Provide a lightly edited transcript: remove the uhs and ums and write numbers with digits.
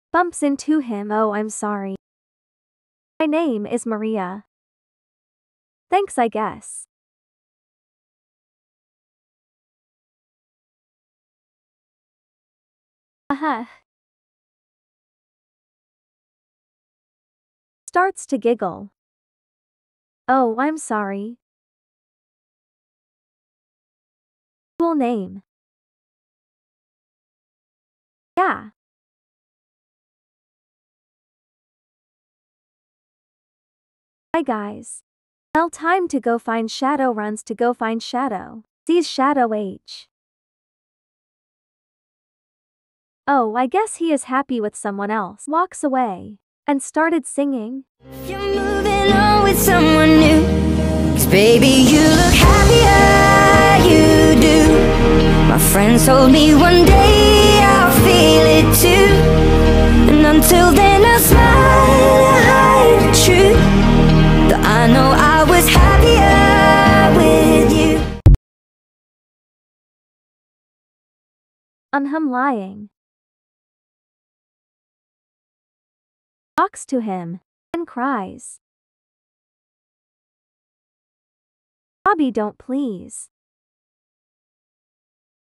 Bumps into him. Oh, I'm sorry. My name is Maria. Thanks, I guess. Starts to giggle. Oh, I'm sorry. Cool name. Yeah. Hi guys. Well, time to go find Shadow. Runs to go find Shadow. Sees Shadow H. Oh, I guess he is happy with someone else. Walks away. And started singing. You're moving on with someone new. 'Cause baby, you look happier, you do. My friends told me one day I'll feel it too. And until then I smile and hide the truth, that I know I was happier with you. Lying. Talks to him. And cries. Dabi, don't please.